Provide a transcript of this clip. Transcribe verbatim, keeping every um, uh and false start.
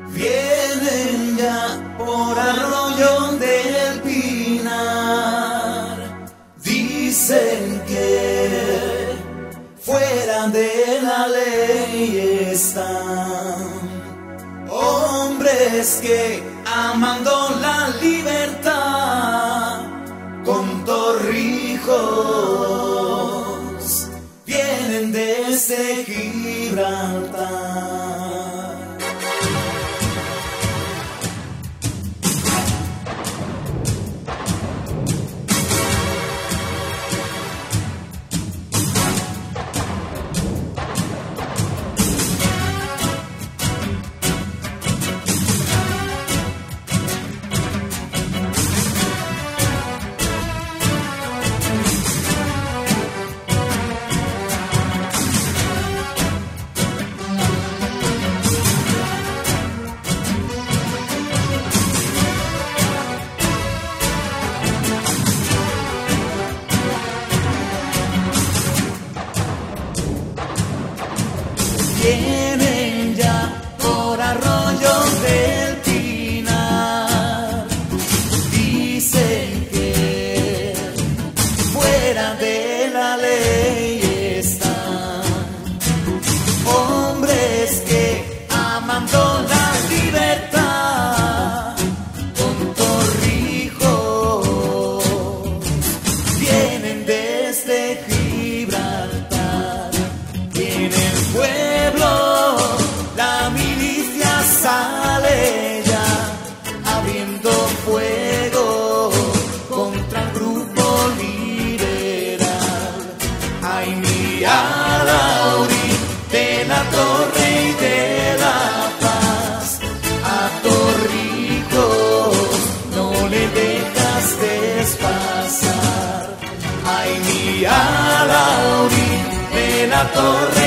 Vienen ya por Arroyo del Pinar, dicen que fuera de la ley están hombres que amando la libertad con torrijos vienen desde Gibraltar. Vienen ya por Arroyo del Pinar, dicen que fuera de la ley están hombres que amando la libertad con torrijos vienen desde Gibraltar. En el pueblo la milicia sale ya abriendo fuego contra el grupo liberal. Ay, mi Alauri de la Torre y de la Paz, a Torrijos no le dejas despasar. Ay, mi Alauri de la Torre